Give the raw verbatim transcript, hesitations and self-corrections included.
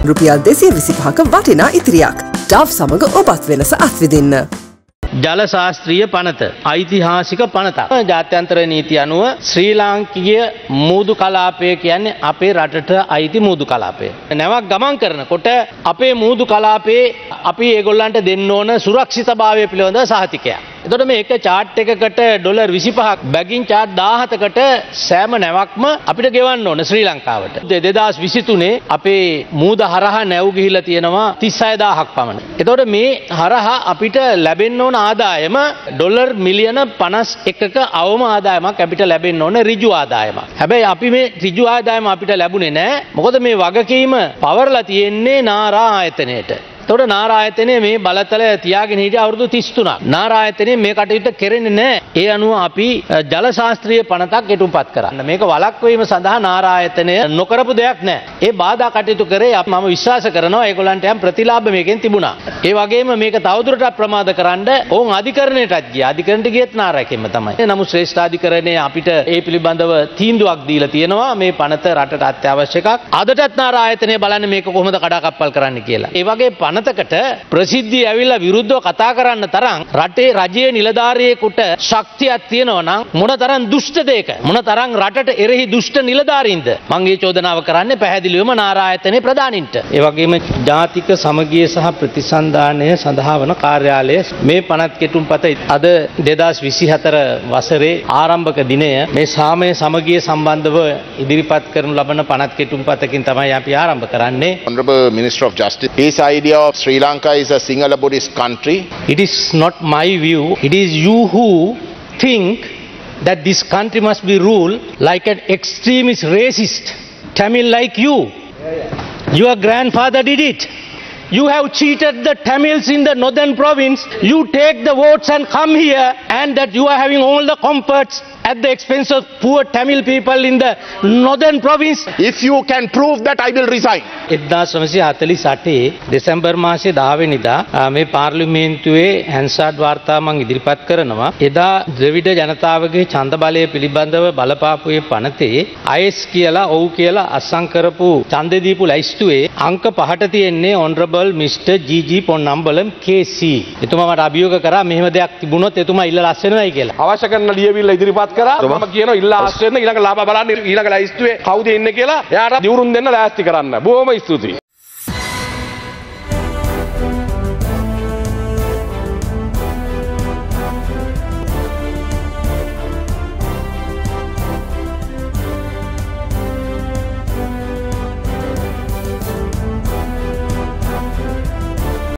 රුපියල් දෙසිය විසිපහක වටිනා ඉතිරියක්. ඩව් සමග ඔබත් වෙනස අත්විඳින්න. ජල ශාස්ත්‍රීය පනත ඓතිහාසික පනතක්. ජාත්‍යන්තර නීතිය අනුව ශ්‍රී ලාංකීය මූදු කලාපය කියන්නේ අපේ රටට අයිති මූදු කලාපය. නැවක් ගමන් කරනකොට අපේ මූදු කලාපේ අපි ඒගොල්ලන්ට දෙන්න ඕන සුරක්ෂිතභාවය පිළිබඳව සහතිකයක්. එතකොට මේ එක චාට් එකකට ඩොලර් විසිපහක් බැගින් චාට් දාහතකට සෑම නැවක්ම අපිට ගෙවන්න ඕන ශ්‍රී ලංකාවට. දෙදාස් විසිතුනේ අපේ මූද හරහා නැව් ගිහිලා තියෙනවා තිස් හය දාහක් පමණ. එතකොට මේ හරහා අපිට ලැබෙන්න ඕන ආදායම ඩොලර් මිලියන පනස් එකක අවම ආදායමක් අපිට ලැබෙන්න ඕන ඍජු ආදායමක්. හැබැයි අපි මේ ඍජු ආදායම අපිට ලැබුණේ නැහැ. මොකද මේ වගකීම පවර්ලා තියෙන්නේ නාරා ආයතනයේට. එතකොට නාරා ආයතනයේ මේ බලතල තියාගෙන හිටිය අවුරුදු තිස් තුනක්. නාරා ආයතනයේ මේ කටයුත්ත කෙරෙන්නේ නැහැ. ඒ අනුව අපි ජල ශාස්ත්‍රීය පනතක් ගෙටුම්පත් කරන්න. මේක වළක්වීම සඳහා නාරා ආයතනය නොකරපු දෙයක් නැහැ. ඒ බාධා කටයුතු කරේ මම විශ්වාස කරනවා ඒගොල්ලන්ට යම් ප්‍රතිලාභ මේකෙන් තිබුණා. ඒ වගේම මේක තවදුරටත් ප්‍රමාද කරන්න ඕන් අධිකරණයටත් ගියා. අධිකරණයට ගියත් නාරාකෙම තමයි. නමුත් ශ්‍රේෂ්ඨ අධිකරණය අපිට ඒ පිළිබඳව තීන්දුවක් දීලා තියෙනවා. මේ පනත රටට අත්‍යවශ්‍ය එකක්. අදටත් නාරා ආයතනය බලන්න මේක කොහොමද කඩාකප්පල් කරන්න කියලා. ඒ වගේ පනතකට ප්‍රසිද්ධිය ඇවිල්ලා විරුද්ධව කතා කරන්න තරම් රටේ රජයේ නිලධාරියෙකුට ශක්තියක් තියෙනවා නම් මොනතරම් දුෂ්ට දෙයක මොනතරම් රටට එරෙහි දුෂ්ට නිලධාරීන්ද මම මේ චෝදනාව කරන්නේ පැහැදිලිවම නාරා ආයතනයේ ප්‍රධානින්ට. ඒ වගේම ජාතික සමගිය සහ ප්‍රතිසන්ධානය සඳහා වන කාර්යාලය මේ පනත් කෙටුම්පත අද දෙදාස් විසිහතර වසරේ ආරම්භක දිනය මේ සාමය සමගිය සම්බන්ධව ඉදිරිපත් කරනු ලබන පනත් කෙටුම්පතකින් තමයි අපි ආරම්භ කරන්නේ. Honorable Minister of Justice, his idea of Sri Lanka is a Sinhala Buddhist country. It is not my view. It is you who think that this country must be ruled like an extremist racist Tamil like you. Your grandfather did it. You have cheated the Tamils in the northern province. You take the votes and come here, and that you are having all the comforts at the expense of poor Tamil people in the northern province. If you can prove that, I will resign. එක්දාස් නවසිය හතළිස් අටේ දෙසැම්බර් මාසයේ දහ වෙනිදා මේ පාර්ලිමේන්තුවේ Hansard වාර්තා මම ඉදිරිපත් කරනවා. එදා ද්‍රවිඩ ජනතාවගේ ඡන්ද බලය පිළිබඳව බලපාපු මේ පනතේ අයස් කියලා ඔව් කියලා අස්සම් කරපු ඡන්දෙ දීපු ලයිස්තුවේ අංක පහට තියෙන්නේ ඔනරබල් මිස්ටර් ජී.ජී. පොන්නම්බලම් කේ.සී. එතුමා මට අභියෝග කරා මෙහෙම දෙයක් තිබුණොත් එතුමා ඉල්ල ලස් වෙනවයි කියලා. අවශ්‍ය කරන ලියවිල්ල ඉදිරිපත් කරා. මම කියනවා ඉල්ල ආස් වෙන්න ඊළඟ ලාභ බලන්න ඊළඟ ලයිස්තුවේ කවුද ඉන්නේ කියලා එයාට දිවුරුම් දෙන්න ලෑස්ති කරන්න. බොහොම ස්තුතියි.